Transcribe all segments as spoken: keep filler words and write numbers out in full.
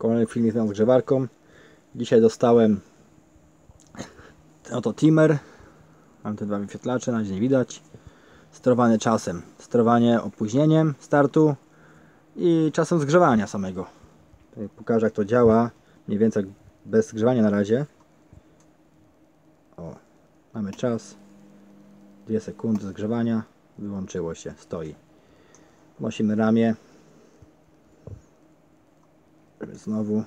Kolejny filmik z rozgrzewarką. Dzisiaj dostałem oto timer. Mam te dwa wyświetlacze, na razie nie widać. Sterowane czasem. Sterowanie opóźnieniem startu i czasem zgrzewania samego. Tutaj pokażę, jak to działa. Mniej więcej bez zgrzewania na razie. O, mamy czas. dwie sekundy zgrzewania. Wyłączyło się, stoi. Nosimy ramię. Żeby znowu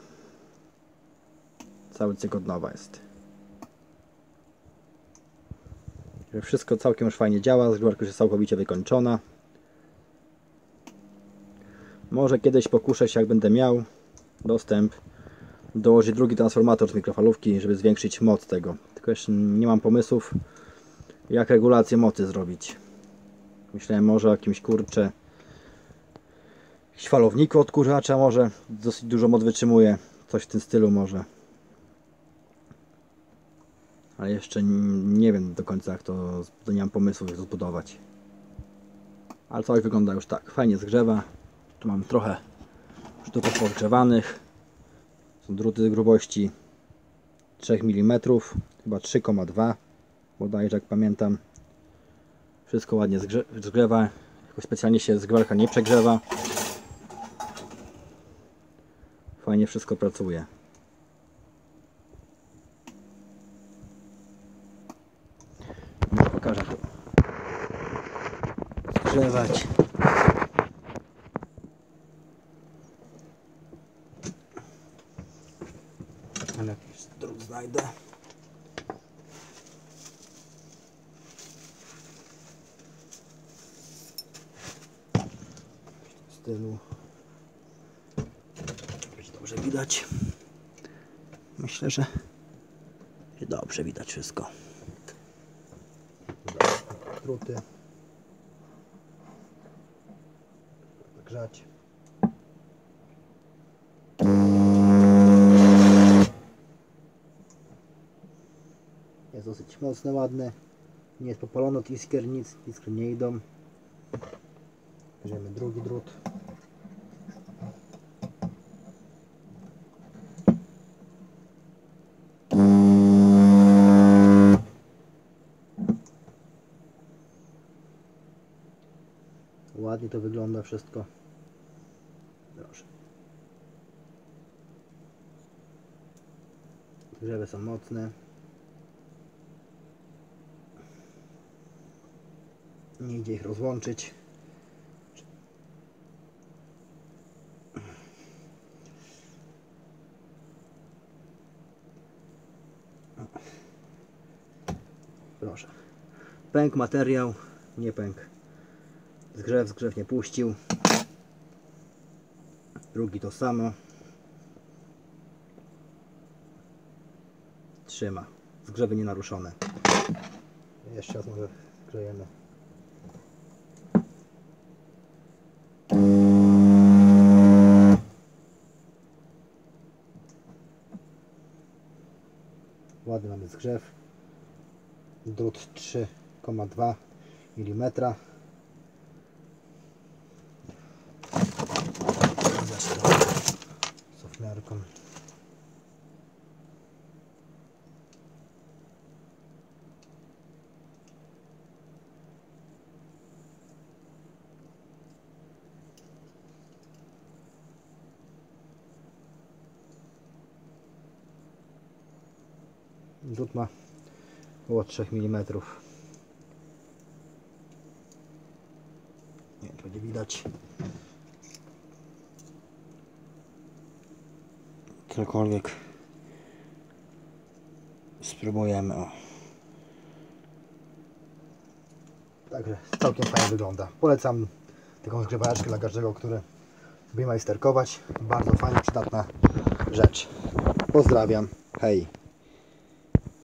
cały cykl od nowa jest. Wszystko całkiem już fajnie działa, zgrzewalka już jest całkowicie wykończona. Może kiedyś pokuszę się, jak będę miał dostęp, dołożyć drugi transformator z mikrofalówki, żeby zwiększyć moc tego. Tylko jeszcze nie mam pomysłów, jak regulację mocy zrobić. Myślałem może o jakimś, kurczę, jakimś falowniku odkurzacza, może dosyć dużo moc wytrzymuje, coś w tym stylu może. Ale jeszcze nie wiem do końca, jak to, to nie mam pomysłu, jak to zbudować. Ale całość wygląda już tak, fajnie zgrzewa. Tu mam trochę sztuków podgrzewanych. Są druty grubości trzy milimetry, chyba trzy przecinek dwa bodajże, jak pamiętam. Wszystko ładnie zgrze zgrzewa, jakoś specjalnie się zgrzewalka nie przegrzewa. Fajnie wszystko pracuje. Może pokażę tu. Zgrzewać. Ale jakiś drut znajdę. W stylu. Będzie dobrze widać. Myślę, że dobrze widać wszystko. Druty. Grzać. Jest dosyć mocne, ładne. Nie jest popalone od iskier, nic, iskry nie idą. Bierzemy drugi drut. Ładnie to wygląda wszystko. Proszę. Grzewy są mocne. Nie idzie ich rozłączyć. Proszę. Pękł materiał, nie pękł. Zgrzew, zgrzew nie puścił. Drugi to samo. Trzyma. Zgrzewy nienaruszone. Jeszcze raz może grzejemy. Ładny mamy zgrzew. Drut trzy przecinek dwa milimetra. Sofnerką. Drut ma około trzy milimetry. Nie wiem, czy będzie widać. Cokolwiek spróbujemy. O. Także całkiem fajnie wygląda. Polecam taką zgrzewaczkę dla każdego, który lubi majsterkować. Bardzo fajna, przydatna rzecz. Pozdrawiam. Hej.